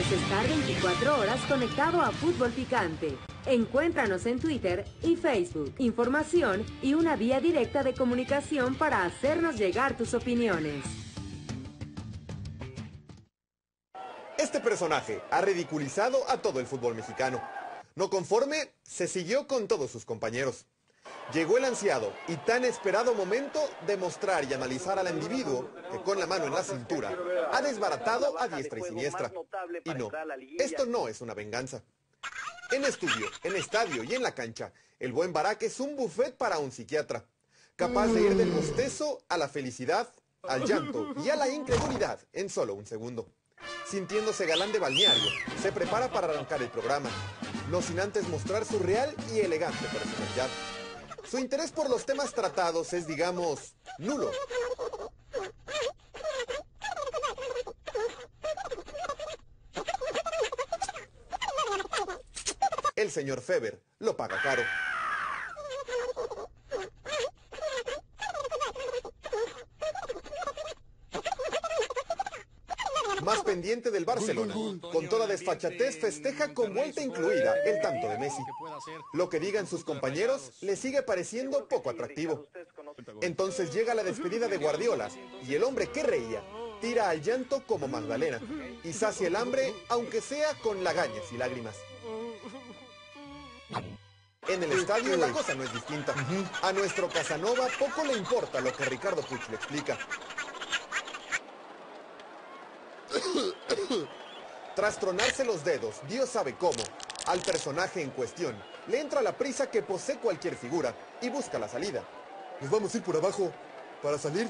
quieres estar 24 horas conectado a Fútbol Picante. Encuéntranos en Twitter y Facebook. Información y una vía directa de comunicación para hacernos llegar tus opiniones. Este personaje ha ridiculizado a todo el fútbol mexicano. No conforme, se siguió con todos sus compañeros. Llegó el ansiado y tan esperado momento de mostrar y analizar al individuo que con la mano en la cintura ha desbaratado a diestra y siniestra. Y no, esto no es una venganza. En estudio, en estadio y en la cancha, el buen Barak es un buffet para un psiquiatra, capaz de ir del bostezo a la felicidad, al llanto y a la incredulidad en solo un segundo. Sintiéndose galán de balneario, se prepara para arrancar el programa, no sin antes mostrar su real y elegante personalidad. Su interés por los temas tratados es, digamos, nulo. El señor Feber lo paga caro. Más pendiente del Barcelona, con toda desfachatez festeja con vuelta incluida el tanto de Messi. Lo que digan sus compañeros le sigue pareciendo poco atractivo. Entonces llega la despedida de Guardiola y el hombre que reía tira al llanto como Magdalena y sacia el hambre aunque sea con lagañas y lágrimas. En el estadio la cosa no es distinta. A nuestro Casanova poco le importa lo que Ricardo Puig le explica. Tras tronarse los dedos, Dios sabe cómo, al personaje en cuestión le entra la prisa que posee cualquier figura y busca la salida. Nos vamos a ir por abajo para salir.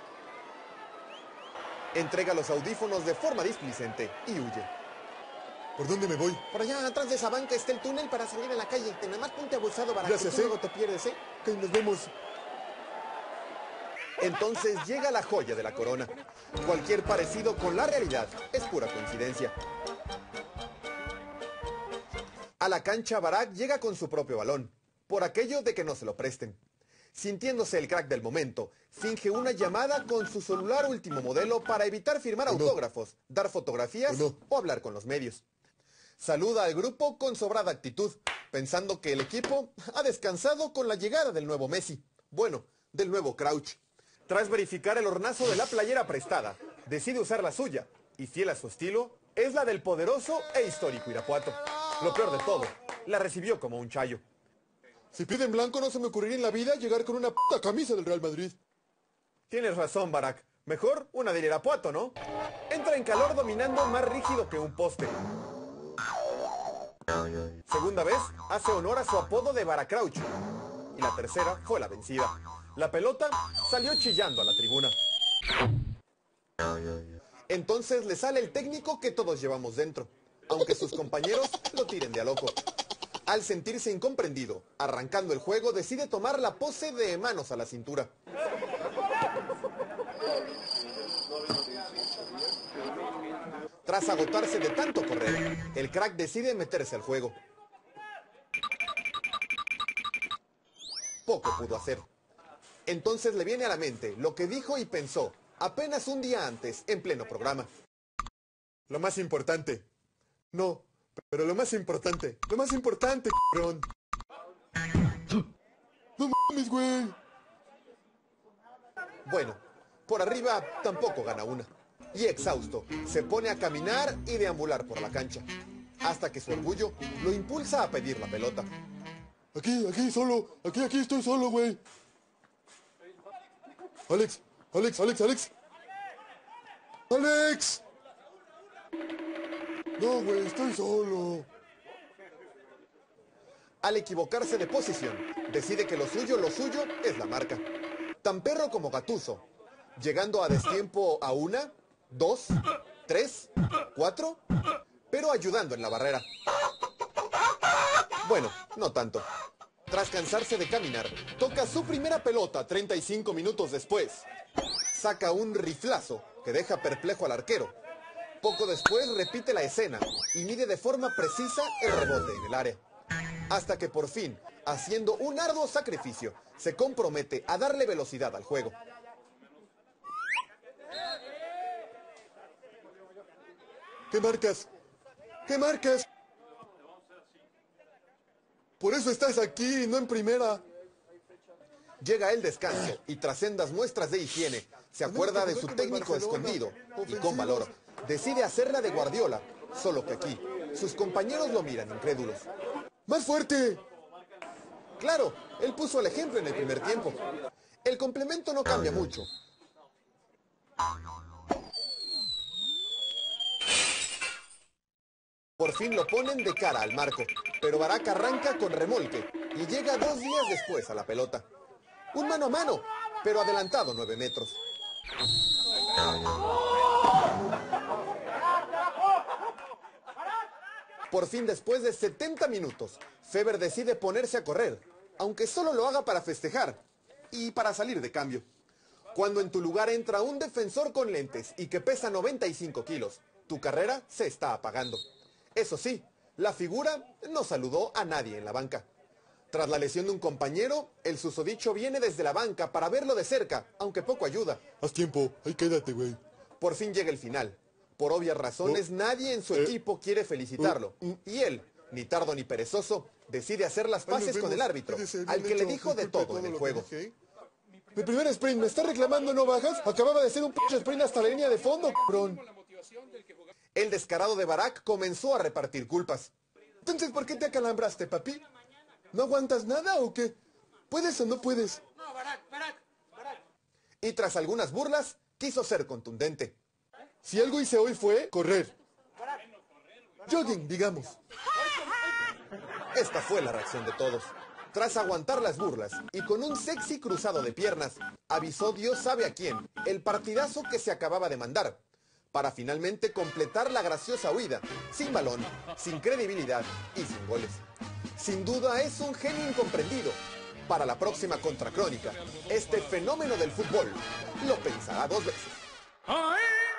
Entrega los audífonos de forma displicente y huye. ¿Por dónde me voy? Por allá, atrás de esa banca está el túnel para salir a la calle. Te nada más ponte abusado para que luego te pierdes, ¿eh? Que nos vemos. Entonces llega la joya de la corona. Cualquier parecido con la realidad es pura coincidencia. A la cancha Barak llega con su propio balón, por aquello de que no se lo presten. Sintiéndose el crack del momento, finge una llamada con su celular último modelo para evitar firmar autógrafos, dar fotografías o hablar con los medios. Saluda al grupo con sobrada actitud, pensando que el equipo ha descansado con la llegada del nuevo Messi. Bueno, del nuevo Crouch. Tras verificar el hornazo de la playera prestada, decide usar la suya, y fiel a su estilo, es la del poderoso e histórico Irapuato. Lo peor de todo, la recibió como un chayo. Si piden blanco no se me ocurriría en la vida llegar con una puta camisa del Real Madrid. Tienes razón, Barak. Mejor una del Irapuato, ¿no? Entra en calor dominando más rígido que un poste. Segunda vez, hace honor a su apodo de Baracrauch. Y la tercera fue la vencida. La pelota salió chillando a la tribuna. Entonces le sale el técnico que todos llevamos dentro, aunque sus compañeros lo tiren de a loco. Al sentirse incomprendido, arrancando el juego, decide tomar la pose de manos a la cintura. Tras agotarse de tanto correr, el crack decide meterse al juego. Poco pudo hacer. Entonces le viene a la mente lo que dijo y pensó apenas un día antes en pleno programa. Lo más importante. No, pero lo más importante, cabrón. No mames, güey. Bueno, por arriba tampoco gana una. Y exhausto, se pone a caminar y deambular por la cancha, hasta que su orgullo lo impulsa a pedir la pelota. Aquí estoy solo, güey. Alex. No, güey, estoy solo. Al equivocarse de posición, decide que lo suyo es la marca. Tan perro como Gattuso, llegando a destiempo a 1, 2, 3, 4, pero ayudando en la barrera. Bueno, no tanto. Tras cansarse de caminar, toca su primera pelota 35 minutos después. Saca un riflazo que deja perplejo al arquero. Poco después repite la escena y mide de forma precisa el rebote en el área. Hasta que por fin, haciendo un arduo sacrificio, se compromete a darle velocidad al juego. ¿Qué marcas? ¿Qué marcas? Por eso estás aquí, no en primera. Llega el descanso y tras sendas muestras de higiene, se acuerda de su técnico escondido y con valor decide hacerla de Guardiola, solo que aquí sus compañeros lo miran incrédulos. ¡Más fuerte! Claro, él puso el ejemplo en el primer tiempo. El complemento no cambia mucho. Por fin lo ponen de cara al marco, pero Barak arranca con remolque y llega 2 días después a la pelota. Un mano a mano, pero adelantado 9 metros. Por fin, después de 70 minutos, Feber decide ponerse a correr, aunque solo lo haga para festejar y para salir de cambio. Cuando en tu lugar entra un defensor con lentes y que pesa 95 kilos, tu carrera se está apagando. Eso sí, la figura no saludó a nadie en la banca. Tras la lesión de un compañero, el susodicho viene desde la banca para verlo de cerca, aunque poco ayuda. Haz tiempo, ahí quédate, güey. Por fin llega el final. Por obvias razones, nadie en su equipo quiere felicitarlo. Y él, ni tardo ni perezoso, decide hacer las paces con el árbitro, al que le dijo de todo en el juego. Mi primer sprint, ¿me está reclamando no bajas? Acababa de hacer un pinche sprint hasta la línea de fondo, cabrón. El descarado de Barak comenzó a repartir culpas. Entonces, ¿por qué te acalambraste, papi? ¿No aguantas nada o qué? ¿Puedes o no puedes? No, Barak. Y tras algunas burlas, quiso ser contundente. Si algo hice hoy fue correr. Jogging, digamos. Esta fue la reacción de todos. Tras aguantar las burlas y con un sexy cruzado de piernas, avisó Dios sabe a quién el partidazo que se acababa de mandar, para finalmente completar la graciosa huida, sin balón, sin credibilidad y sin goles. Sin duda es un genio incomprendido. Para la próxima Contracrónica, este fenómeno del fútbol lo pensará 2 veces.